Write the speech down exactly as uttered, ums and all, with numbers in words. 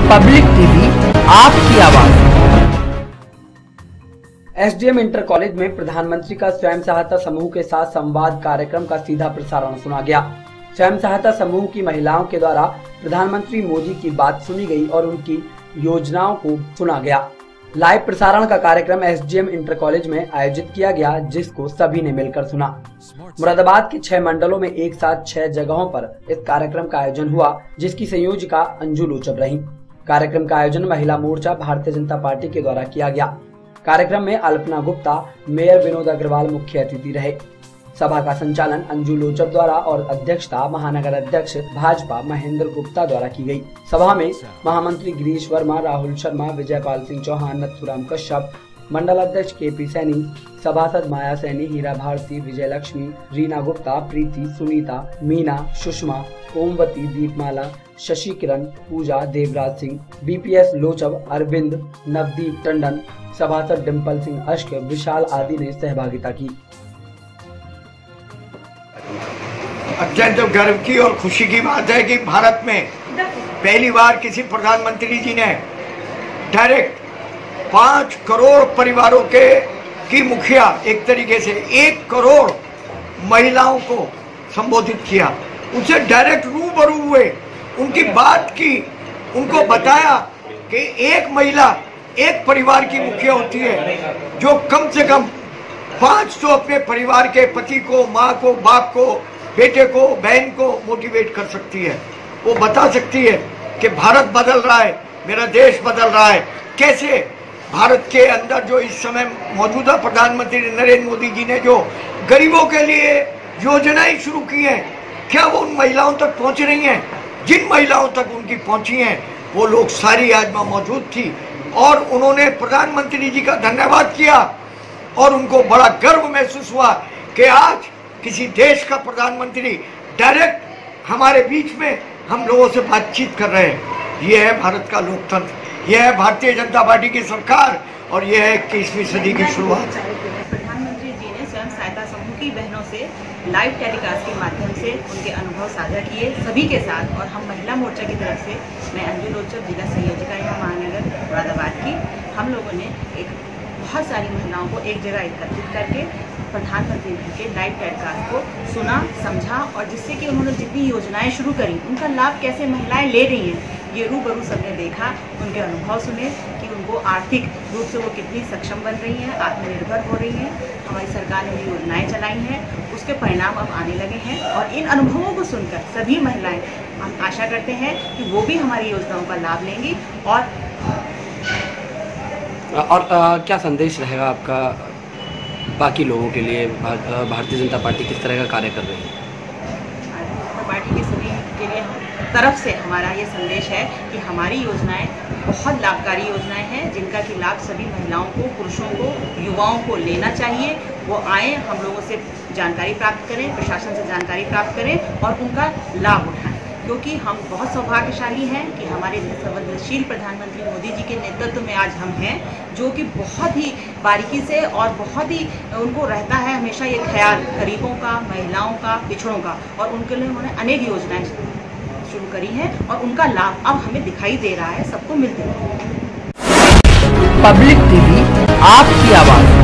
Public TV, आपकी आवाज। SDM inter college में प्रधानमंत्री का स्वयं सहायता समूह के साथ संवाद कार्यक्रम का सीधा प्रसारण सुना गया। स्वयं सहायता समूह की महिलाओं के द्वारा प्रधानमंत्री मोदी की बात सुनी गई और उनकी योजनाओं को सुना गया। लाइव प्रसारण का कार्यक्रम एसडीएम इंटर कॉलेज में आयोजित किया गया, जिसको सभी ने मिलकर सुना। मुरादाबाद के छह मंडलों में एक साथ छह जगहों पर इस कार्यक्रम का आयोजन हुआ, जिसकी संयोजिका अंजू लोचब रही। कार्यक्रम का आयोजन महिला मोर्चा भारतीय जनता पार्टी के द्वारा किया गया। कार्यक्रम में अल्पना गुप्ता, मेयर विनोद अग्रवाल मुख्य अतिथि रहे। सभा का संचालन अंजू लोचब द्वारा और अध्यक्षता महानगर अध्यक्ष भाजपा महेंद्र गुप्ता द्वारा की गई। सभा में महामंत्री गिरीश वर्मा, राहुल शर्मा, विजयपाल सिंह चौहान, नथुराम कश्यप, मंडल अध्यक्ष के पी सैनी, सभासद माया सैनी, हीरा भारती, विजय लक्ष्मी, रीना गुप्ता, प्रीति, सुनीता, मीना, सुषमा, ओमवती, दीपमाला, शशि किरण, पूजा, देवराज सिंह, बीपीएस लोचब, अरविंद, नवदीप टंडन, सभासद डिम्पल सिंह अश्क, विशाल आदि ने सहभागिता की। अत्यंत गर्व की और खुशी की बात है कि भारत में पहली बार किसी प्रधानमंत्री जी ने डायरेक्ट पांच करोड़ परिवारों के की मुखिया एक तरीके से एक करोड़ महिलाओं को संबोधित किया, उनसे डायरेक्ट रूबरू हुए, उनकी बात की, उनको बताया कि एक महिला एक परिवार की मुखिया होती है जो कम से कम पांच सौ अपने परिवार के पति को, माँ को, बाप को, बेटे को, बहन को मोटिवेट कर सकती है। वो बता सकती है कि भारत बदल रहा है, मेरा देश बदल रहा है। कैसे भारत के अंदर जो इस समय मौजूदा प्रधानमंत्री नरेंद्र मोदी जी ने जो गरीबों के लिए योजनाएं शुरू की हैं, क्या वो उन महिलाओं तक पहुंच रही हैं? जिन महिलाओं तक उनकी पहुंची हैं वो लोग सारी आज मौजूद थी और उन्होंने प्रधानमंत्री जी का धन्यवाद किया और उनको बड़ा गर्व महसूस हुआ कि आज किसी देश का प्रधानमंत्री डायरेक्ट हमारे बीच में हम लोगों से बातचीत कर रहे हैं। ये है भारत का लोकतंत्र, यह है भारतीय जनता पार्टी की सरकार और यह है इक्कीसवीं सदी की शुरुआत। प्रधानमंत्री जी ने स्वयं सहायता समूह की बहनों से लाइव टेलीकास्ट के माध्यम से उनके अनुभव साझा किए सभी के साथ। और हम महिला मोर्चा की तरफ से, मैं अंजू लोचब, जिला संयोजिका यहाँ महानगर मुरादाबाद की, हम लोगों ने एक बहुत सारी महिलाओं को एक जगह एकत्रित करके प्रधानमंत्री जी के लाइव टेलीकास्ट को सुना, समझा और जिससे कि उन्होंने जितनी योजनाएं शुरू करी उनका लाभ कैसे महिलाएं ले रही हैं, ये रूबरू सबने देखा, उनके अनुभव सुने कि उनको आर्थिक रूप से वो कितनी सक्षम बन रही हैं, आत्मनिर्भर हो रही हैं। हमारी सरकार ने जो योजनाएं चलाई हैं उसके परिणाम अब आने लगे हैं और इन अनुभवों को सुनकर सभी महिलाएं, हम आशा करते हैं कि वो भी हमारी योजनाओं का लाभ लेंगी। और और आ, क्या संदेश रहेगा आपका बाकी लोगों के लिए? भारतीय जनता पार्टी किस तरह का कार्य कर रही है? भारतीय जनता पार्टी के सभी के लिए तरफ से हमारा ये संदेश है कि हमारी योजनाएं बहुत लाभकारी योजनाएं हैं, जिनका कि लाभ सभी महिलाओं को, पुरुषों को, युवाओं को लेना चाहिए। वो आए, हम लोगों से जानकारी प्राप्त करें, प्रशासन से जानकारी प्राप्त करें और उनका लाभ उठाएं, क्योंकि हम बहुत सौभाग्यशाली हैं कि हमारे संवेदनशील प्रधानमंत्री मोदी जी के नेतृत्व में आज हम हैं, जो कि बहुत ही बारीकी से और बहुत ही उनको रहता है हमेशा ये ख्याल गरीबों का, महिलाओं का, पिछड़ों का, और उनके लिए उन्होंने अनेक योजनाएं शुरू करी हैं और उनका लाभ अब हमें दिखाई दे रहा है, सबको मिलते हैं। पब्लिक टीवी, आपकी आवाज।